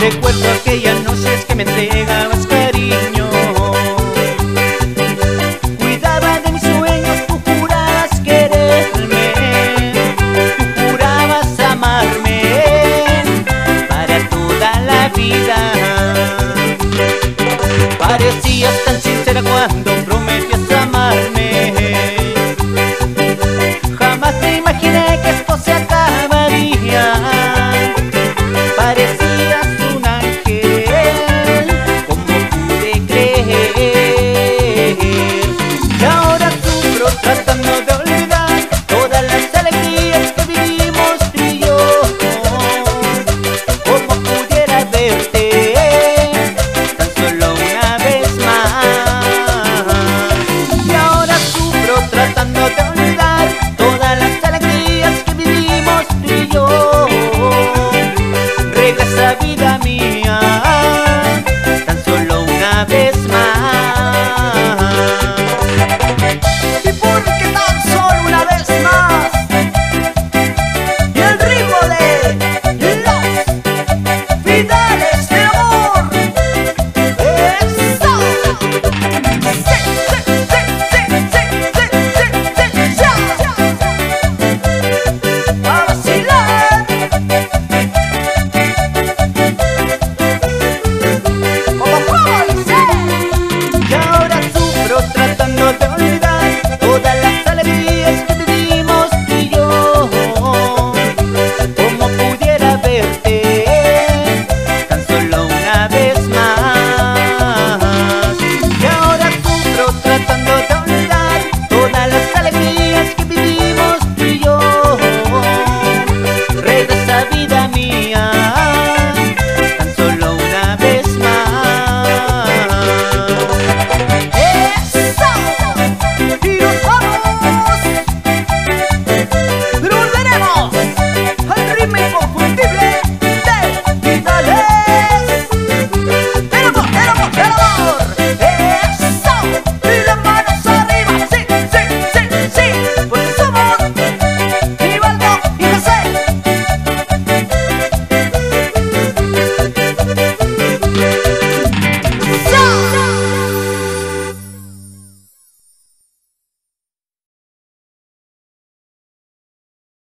Recuerdo aquellas noches que me entregabas cariño. Cuidaba de mis sueños, tú jurabas quererme, tú jurabas amarme para toda la vida. Parecías tan sincera cuando prometías amarme. Jamás me imaginé que esto se acabaría. Parecías un ángel, ¿cómo pude creer? Y ahora sufro tratando de olvidar todas las alegrías que vivimos tú y yo. ¿Cómo pudiera verte tan solo una vez más? Y ahora sufro tratando de olvidar todas las alegrías que vivimos tú y yo. Regresa.